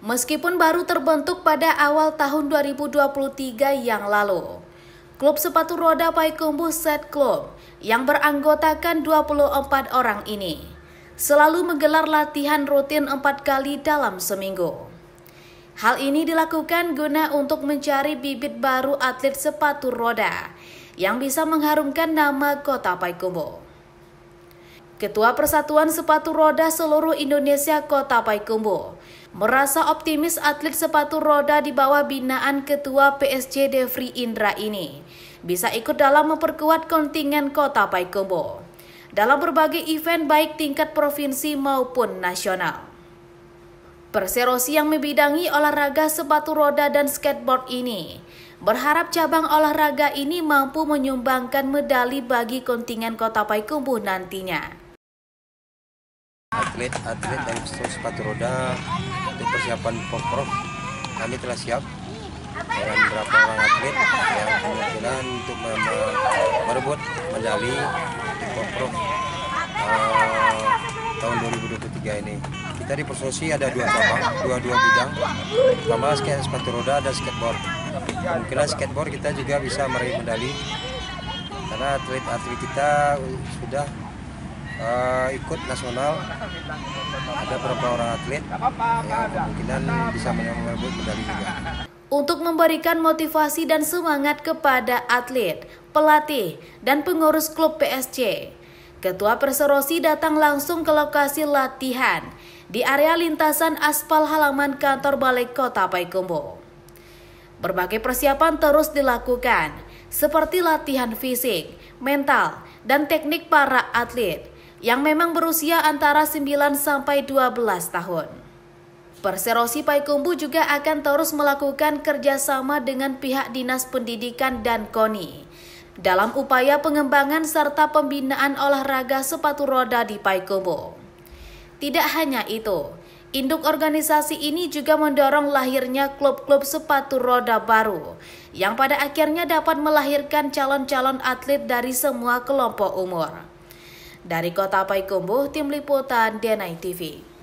Meskipun baru terbentuk pada awal tahun 2023 yang lalu, klub sepatu roda Payakumbuh Set Club yang beranggotakan 24 orang ini selalu menggelar latihan rutin 4 kali dalam seminggu. Hal ini dilakukan guna untuk mencari bibit baru atlet sepatu roda yang bisa mengharumkan nama kota Payakumbuh. Ketua Persatuan Sepatu Roda Seluruh Indonesia Kota Payakumbuh merasa optimis atlet sepatu roda di bawah binaan Ketua PSC Devri Indra ini bisa ikut dalam memperkuat kontingen Kota Payakumbuh dalam berbagai event baik tingkat provinsi maupun nasional. Perserosi yang membidangi olahraga sepatu roda dan skateboard ini berharap cabang olahraga ini mampu menyumbangkan medali bagi kontingen Kota Payakumbuh nantinya. Atlet dan sepatu roda untuk persiapan Pemprov kami telah siap dengan beberapa orang atlet yang kemungkinan untuk merebut medali di Pemprov tahun 2023 ini. Kita di Persosi ada dua cabang, dua bidang, pertama sepatu roda dan skateboard. Kemungkinan skateboard kita juga bisa meraih medali karena atlet kita sudah ikut nasional, ada beberapa orang atlet yang kemungkinan bisa merebut medali juga. Untuk memberikan motivasi dan semangat kepada atlet, pelatih, dan pengurus klub PSC, Ketua Perserosi datang langsung ke lokasi latihan di area lintasan aspal halaman kantor Balai Kota Payakumbuh. Berbagai persiapan terus dilakukan, seperti latihan fisik, mental, dan teknik para atlet yang memang berusia antara 9 sampai 12 tahun. Perserosi Payakumbuh juga akan terus melakukan kerjasama dengan pihak Dinas Pendidikan dan KONI dalam upaya pengembangan serta pembinaan olahraga sepatu roda di Payakumbuh. Tidak hanya itu, induk organisasi ini juga mendorong lahirnya klub-klub sepatu roda baru yang pada akhirnya dapat melahirkan calon-calon atlet dari semua kelompok umur. Dari Kota Payakumbuh, Tim Liputan Denai TV.